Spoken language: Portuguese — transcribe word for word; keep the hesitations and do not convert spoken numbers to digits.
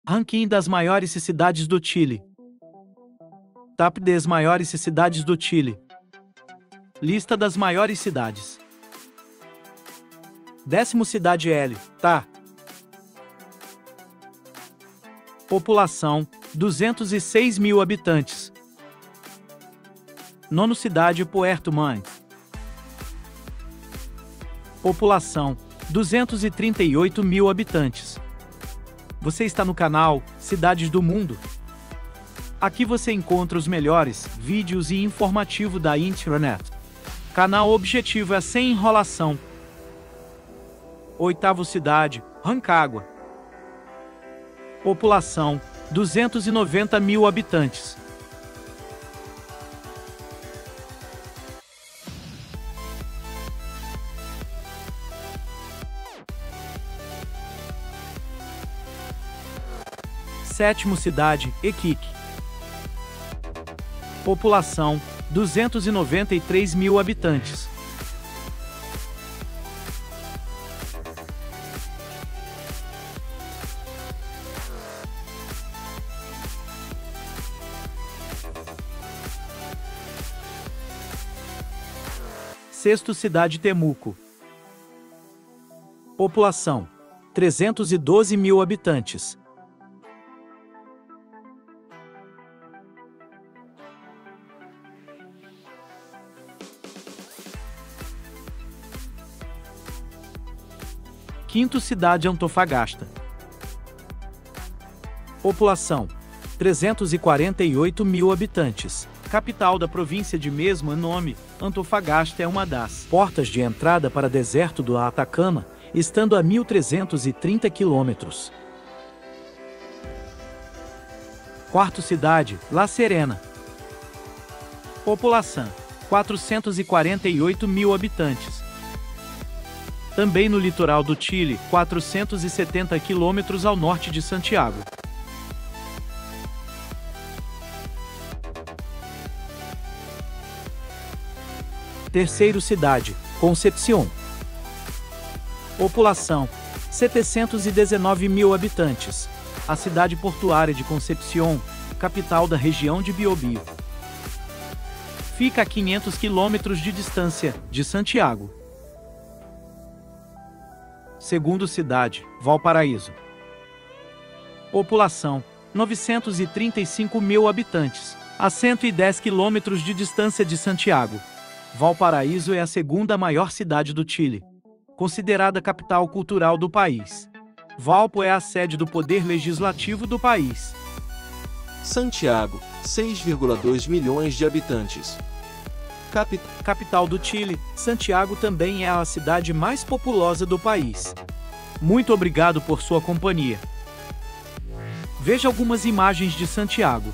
Ranking das maiores cidades do Chile. Top dez maiores cidades do Chile. Lista das maiores cidades. Décimo cidade L, tá. População, duzentos e seis mil habitantes. Nono cidade Puerto Montt. População, duzentos e trinta e oito mil habitantes. Você está no canal Cidades do Mundo. Aqui você encontra os melhores vídeos e informativo da internet. Canal objetivo é sem enrolação. Oitavo cidade, Rancagua. População, duzentos e noventa mil habitantes. Sétimo cidade, Iquique. População, duzentos e noventa e três mil habitantes. Sexto cidade Temuco. População, trezentos e doze mil habitantes. Quinto cidade Antofagasta. População, trezentos e quarenta e oito mil habitantes. Capital da província de mesmo nome, Antofagasta é uma das portas de entrada para o deserto do Atacama, estando a mil trezentos e trinta quilômetros. Quarto cidade, La Serena. População, quatrocentos e quarenta e oito mil habitantes. Também no litoral do Chile, quatrocentos e setenta quilômetros ao norte de Santiago. Terceiro cidade, Concepción. População, setecentos e dezenove mil habitantes. A cidade portuária de Concepción, capital da região de Biobío. Fica a quinhentos quilômetros de distância de Santiago. Segundo cidade, Valparaíso. População, novecentos e trinta e cinco mil habitantes, a cento e dez quilômetros de distância de Santiago. Valparaíso é a segunda maior cidade do Chile, considerada capital cultural do país. Valpo é a sede do poder legislativo do país. Santiago, seis vírgula dois milhões de habitantes. Capi- capital do Chile, Santiago também é a cidade mais populosa do país. Muito obrigado por sua companhia. Veja algumas imagens de Santiago.